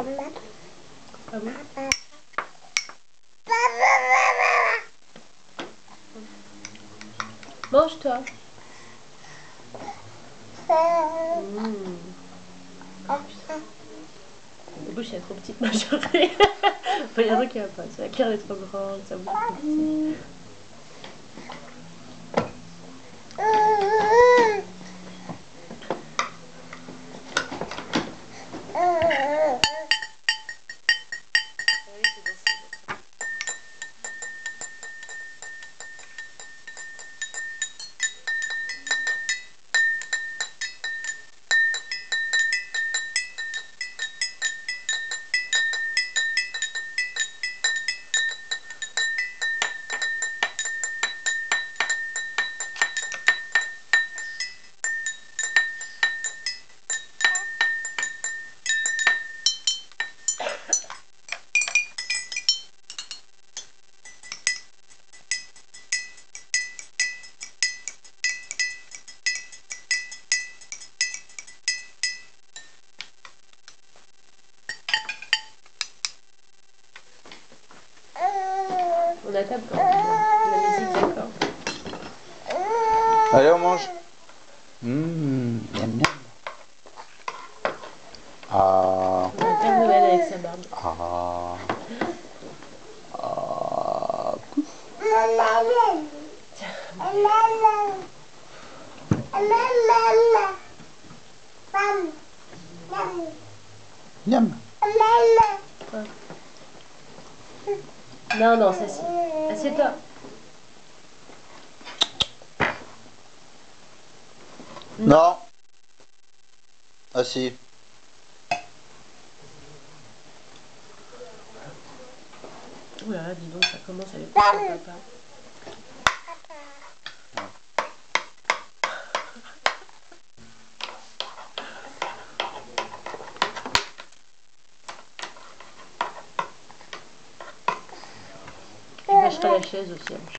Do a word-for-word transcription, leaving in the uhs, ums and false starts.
Ah bon? Mange-toi. Mmh. La bouche elle est trop petite, ma chérie. Il y en a qui va pas. La cœur elle est trop grande, sa bouche est trop petite. On a table quand même. La musique, d'accord. Allez, on mange. Mmh, miam miam. Ah. On a Père Noël avec sa barbe. Ah. Ah. Pouf. Miam. Quoi? Non, non, c'est si. Assieds-toi. Non. Ah si. Ouh là là, dis donc, ça commence à aller pour ton papa. Je bâcherai la chaise aussi.